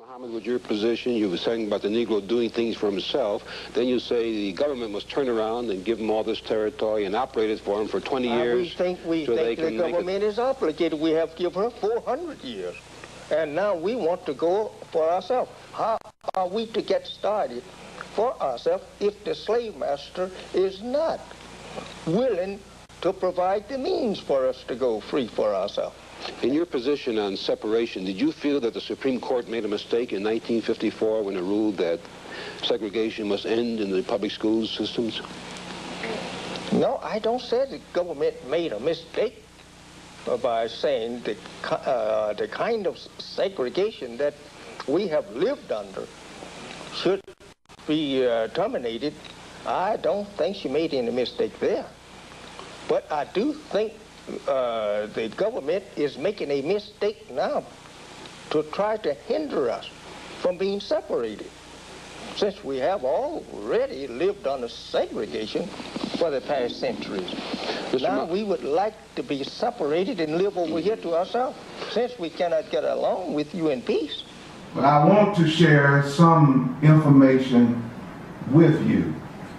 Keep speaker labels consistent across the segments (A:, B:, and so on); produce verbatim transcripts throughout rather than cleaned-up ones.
A: Muhammad, with your position, you were saying about the Negro doing things for himself. Then you say the government must turn around and give him all this territory and operate it for him for twenty years.
B: Uh, we think, we
A: so
B: think the government is obligated. We have given her four hundred years. And now we want to go for ourselves. How are we to get started for ourselves if the slave master is not willing to provide the means for us to go free for ourselves?
A: In your position on separation, did you feel that the Supreme Court made a mistake in nineteen fifty-four when it ruled that segregation must end in the public school systems?
B: No, I don't say the government made a mistake by saying the, uh, the kind of segregation that we have lived under should be uh, terminated. I don't think she made any mistake there. But I do think uh, the government is making a mistake now to try to hinder us from being separated, since we have already lived under segregation for the past centuries. Mister Now we would like to be separated and live over here to ourselves, since we cannot get along with you in peace.
C: But I want to share some information with you.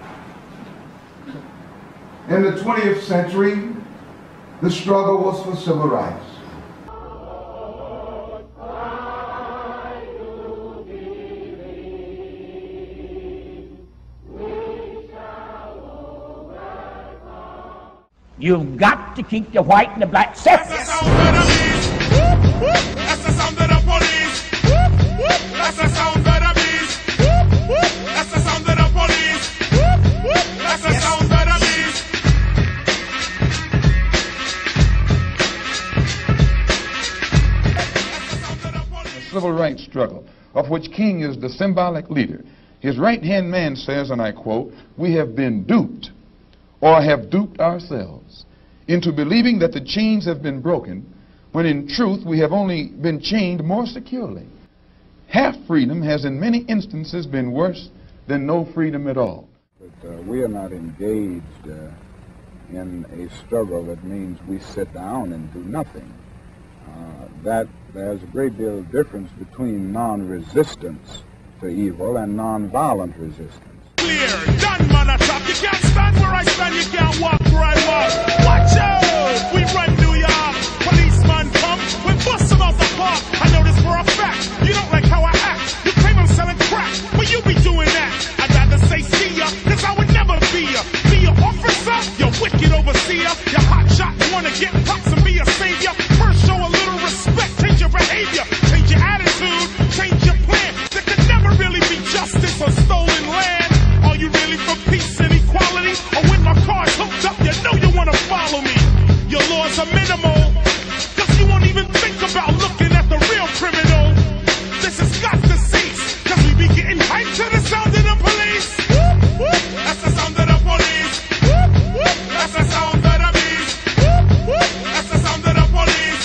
C: In the twentieth century, the struggle was for civil rights.
D: You've got to keep the white and the black separate.
E: That's the sound of the beast. That's the sound of the police. That's the sound of the beast. That's the sound of the police. That's the sound of the beast.
F: The civil rights struggle, of which King is the symbolic leader. His right-hand man says, and I quote, "We have been duped, or have duped ourselves, into believing that the chains have been broken, when in truth we have only been chained more securely. Half freedom has in many instances been worse than no freedom at all."
G: But uh, we are not engaged uh, in a struggle that means we sit down and do nothing. Uh, that there's a great deal of difference between non-resistance to evil and non-violent resistance.
E: Clear, done, man, I top. You can't stand where I stand, you can't walk where I walk. Watch out, we run New York. Policeman come, we bust them out the park. I know this for a fact, you don't like how I act. You claim I'm selling crack, but you be doing that. I'd rather say see ya, cause I would never be ya. Be your officer, you wicked overseer. Your hot shot, wanna get props and be a savior. First show a little respect, change your behavior. Change your attitude, change your plan. There could never really be justice or stolen land. Are you really for peace and equality? Or when my car's hooked up, you know you want to follow me. Your laws are minimal, cause you won't even think about looking at the real criminal. This has got to cease, cause we be getting hyped to the sound of the police. That's the sound of the police. That's the sound of the beast. That's the sound of the police.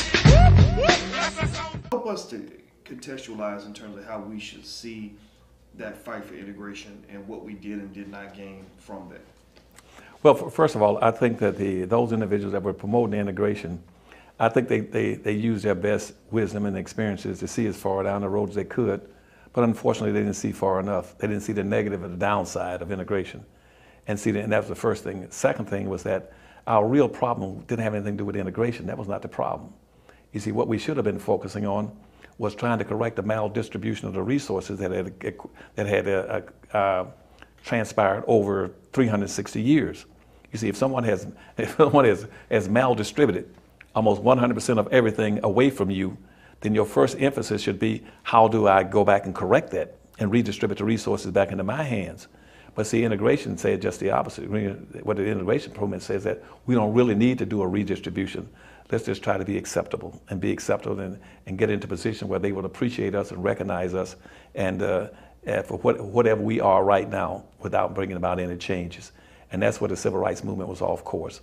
E: That's the sound.
H: Help us to contextualize in terms of how we should see that fight for integration and what we did and did not gain from that.
I: Well, first of all, I think that the those individuals that were promoting integration, I think they, they, they used their best wisdom and experiences to see as far down the road as they could, but unfortunately they didn't see far enough. They didn't see the negative and the downside of integration. And see, and that was the first thing. The second thing was that our real problem didn't have anything to do with integration. That was not the problem. You see, what we should have been focusing on was trying to correct the maldistribution of the resources that had, that had uh, uh, transpired over three hundred sixty years. You see, if someone has, if someone has, has maldistributed almost one hundred percent of everything away from you, then your first emphasis should be, how do I go back and correct that and redistribute the resources back into my hands? But see, integration said just the opposite. What the integration program says that we don't really need to do a redistribution. Let's just try to be acceptable and be acceptable and, and get into a position where they will appreciate us and recognize us and, uh, and for what, whatever we are right now without bringing about any changes. And that's what the civil rights movement was off course.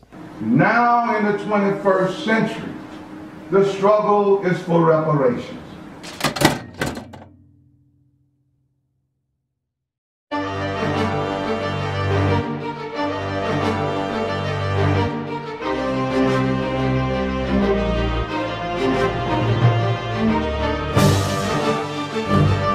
C: Now in the twenty-first century, the struggle is for reparations.
E: We'll be right back.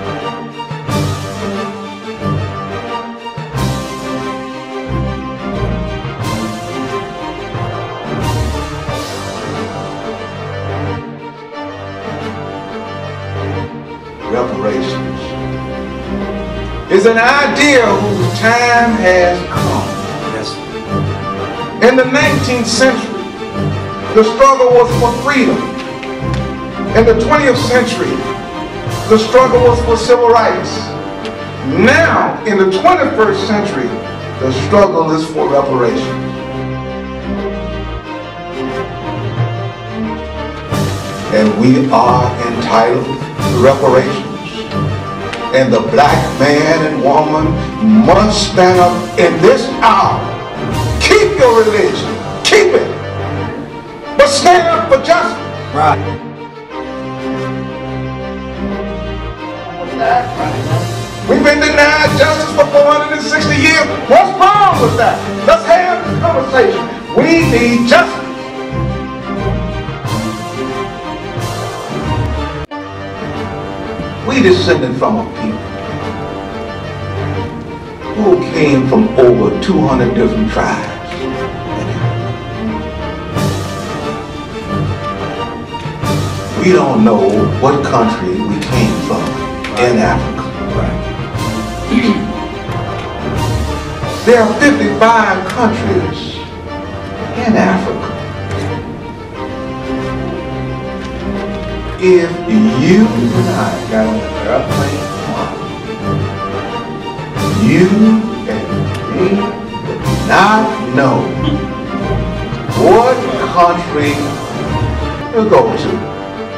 C: is an idea whose time has come.
J: Yes.
C: In the nineteenth century, the struggle was for freedom. In the twentieth century, the struggle was for civil rights. Now, in the twenty-first century, the struggle is for reparations. And we are entitled to reparations. And the black man and woman must stand up in this hour. Keep your religion. Keep it. But stand up for justice.
J: Right.
C: We've been denied justice for four hundred sixty years. What's wrong with that? Let's have this conversation. We need justice. We descended from a people who came from over two hundred different tribes. We don't know what country we came from in Africa.
J: Right.
C: There are fifty-five countries in Africa. If you and I got on an airplane tomorrow, you and me would not know what country to go to.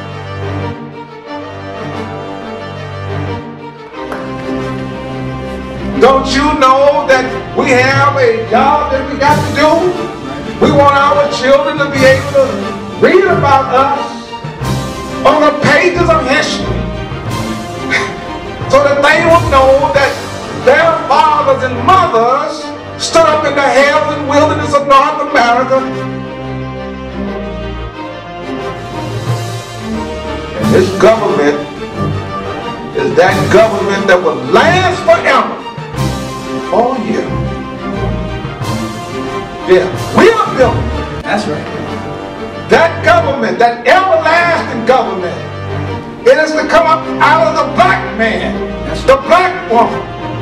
C: Don't you know that we have a job that we got to do? We want our children to be able to read about us on the pages of history so that they will know that their fathers and mothers stood up in the hills and wilderness of North America. And this government is that government that will last forever. Oh yeah. Yeah, we are building.
J: That's right.
C: That government, that everlasting government, it is to come up out of the black man,
J: That's
C: the black woman.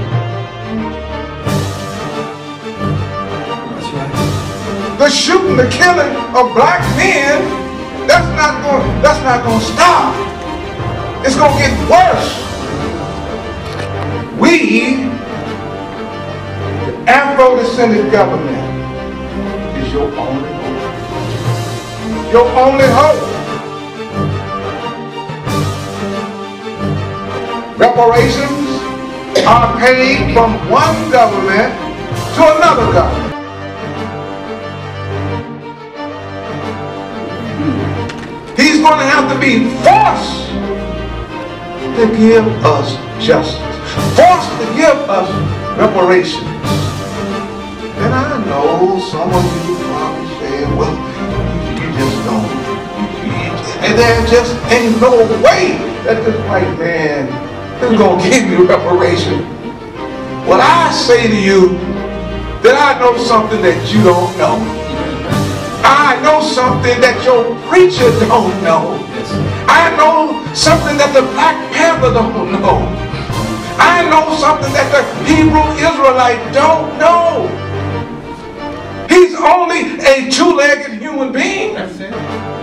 J: That's right.
C: The shooting, the killing of black men, that's not going, that's not going to stop. It's going to get worse. We, the Afro-descended government, is your only hope. Your only hope. Reparations are paid from one government to another government. He's going to have to be forced to give us justice, forced to give us reparations. And I know some of you probably say, well, you, you just don't. You, you, and there just ain't no way that this white man is going to give you reparation. Well, I say to you that I know something that you don't know. I know something that your preacher don't know. I know something that the Black Panther don't know. I know something that the Hebrew Israelite don't know. He's only a two-legged human being. That's it.